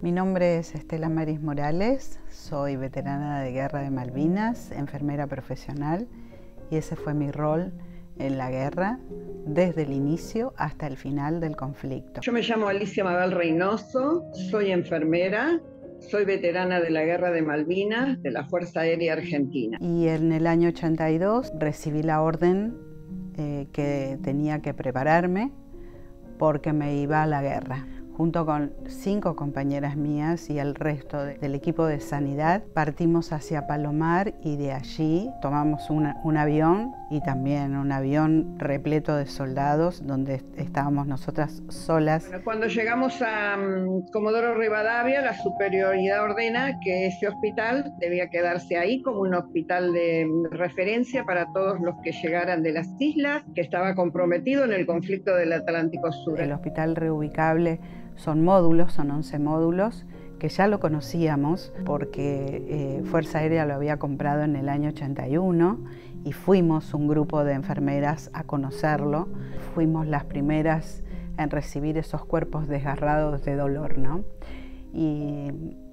Mi nombre es Estela Maris Morales, soy veterana de Guerra de Malvinas, enfermera profesional, y ese fue mi rol en la guerra desde el inicio hasta el final del conflicto. Yo me llamo Alicia Mabel Reynoso, soy enfermera, soy veterana de la Guerra de Malvinas, de la Fuerza Aérea Argentina. Y en el año 82 recibí la orden que tenía que prepararme porque me iba a la guerra. Junto con 5 compañeras mías y el resto del equipo de sanidad, partimos hacia Palomar y de allí tomamos un avión y también un avión repleto de soldados donde estábamos nosotras solas. Cuando llegamos a Comodoro Rivadavia, la superioridad ordena que ese hospital debía quedarse ahí como un hospital de referencia para todos los que llegaran de las islas, que estaba comprometido en el conflicto del Atlántico Sur. El hospital reubicable son módulos, son 11 módulos, que ya lo conocíamos porque Fuerza Aérea lo había comprado en el año 81 y fuimos un grupo de enfermeras a conocerlo. Fuimos las primeras en recibir esos cuerpos desgarrados de dolor, ¿no? Y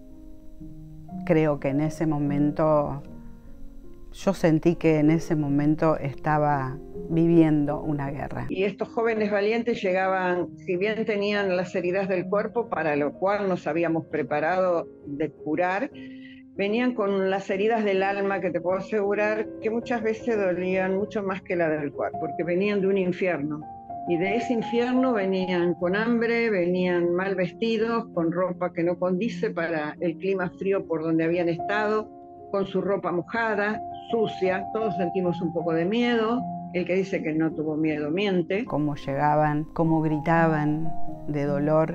creo que en ese momento, yo sentí que en ese momento estaba viviendo una guerra. Y estos jóvenes valientes llegaban, si bien tenían las heridas del cuerpo, para lo cual nos habíamos preparado de curar, venían con las heridas del alma, que te puedo asegurar que muchas veces dolían mucho más que la del cuerpo, porque venían de un infierno. Y de ese infierno venían con hambre, venían mal vestidos, con ropa que no condice para el clima frío por donde habían estado, con su ropa mojada, sucia. Todos sentimos un poco de miedo. El que dice que no tuvo miedo miente. Cómo llegaban, cómo gritaban de dolor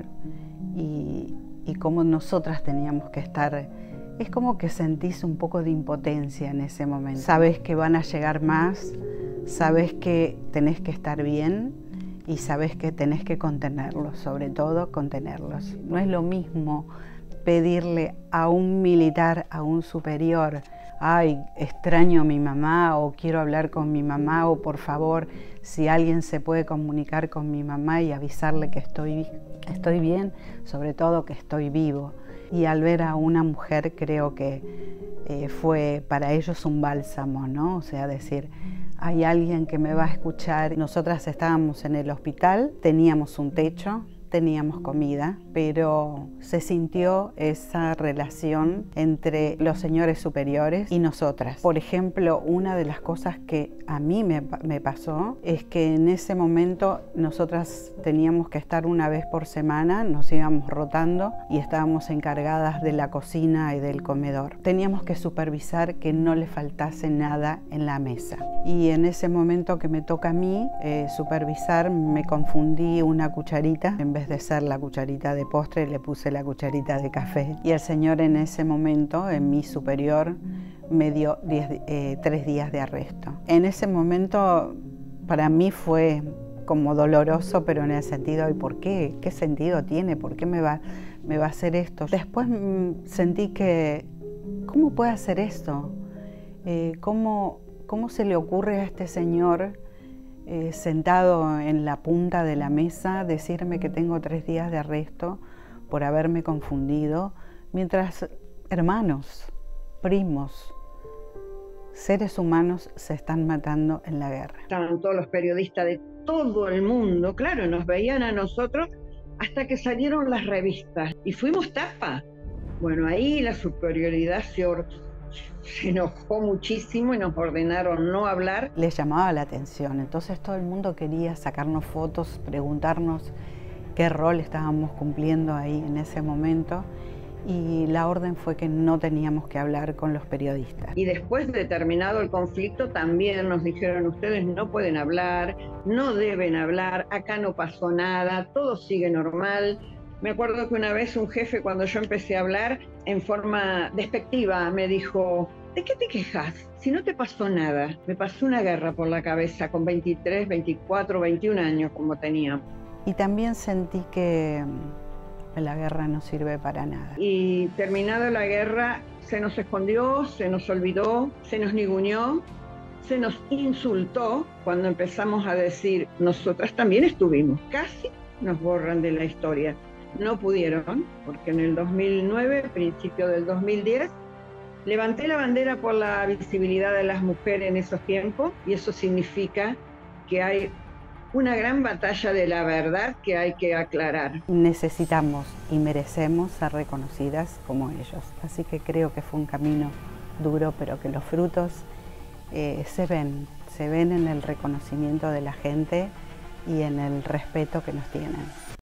y cómo nosotras teníamos que estar. Es como que sentís un poco de impotencia en ese momento. Sabes que van a llegar más, sabes que tenés que estar bien y sabes que tenés que contenerlos, sobre todo contenerlos. No es lo mismo pedirle a un militar, a un superior, ay, extraño a mi mamá, o quiero hablar con mi mamá, o por favor, si alguien se puede comunicar con mi mamá y avisarle que estoy bien, sobre todo que estoy vivo. Y al ver a una mujer creo que fue para ellos un bálsamo, ¿no? O sea, decir, hay alguien que me va a escuchar. Nosotras estábamos en el hospital, teníamos un techo, teníamos comida, pero se sintió esa relación entre los señores superiores y nosotras. Por ejemplo, una de las cosas que a mí me pasó es que en ese momento nosotras teníamos que estar una vez por semana, nos íbamos rotando y estábamos encargadas de la cocina y del comedor. Teníamos que supervisar que no le faltase nada en la mesa. Y en ese momento que me toca a mí supervisar, me confundí una cucharita. En vez de ser la cucharita de postre, le puse la cucharita de café. Y el señor en ese momento, en mi superior, me dio 3 días de arresto. En ese momento para mí fue como doloroso, pero en el sentido, ¿y por qué? ¿Qué sentido tiene? ¿Por qué me va a hacer esto? Después sentí que, ¿cómo puede hacer esto? ¿Cómo se le ocurre a este señor sentado en la punta de la mesa decirme que tengo 3 días de arresto por haberme confundido, mientras hermanos, primos, seres humanos se están matando en la guerra? Estaban todos los periodistas de todo el mundo, claro, nos veían a nosotros hasta que salieron las revistas y fuimos tapa. Bueno, ahí la superioridad se enojó muchísimo y nos ordenaron no hablar. Les llamaba la atención, entonces todo el mundo quería sacarnos fotos, preguntarnos qué rol estábamos cumpliendo ahí en ese momento, y la orden fue que no teníamos que hablar con los periodistas. Y después de terminado el conflicto también nos dijeron, ustedes no pueden hablar, no deben hablar, acá no pasó nada, todo sigue normal. Me acuerdo que una vez un jefe, cuando yo empecé a hablar, en forma despectiva me dijo, ¿de qué te quejas? Si no te pasó nada. Me pasó una guerra por la cabeza con 23, 24, 21 años como tenía. Y también sentí que la guerra no sirve para nada. Y terminada la guerra, se nos escondió, se nos olvidó, se nos ninguneó, se nos insultó cuando empezamos a decir, nosotras también estuvimos. Casi nos borran de la historia. no pudieron, porque en el 2009, principio del 2010, levanté la bandera por la visibilidad de las mujeres en esos tiempos, y eso significa que hay una gran batalla de la verdad que hay que aclarar. Necesitamos y merecemos ser reconocidas como ellos, así que creo que fue un camino duro, pero que los frutos se ven en el reconocimiento de la gente y en el respeto que nos tienen.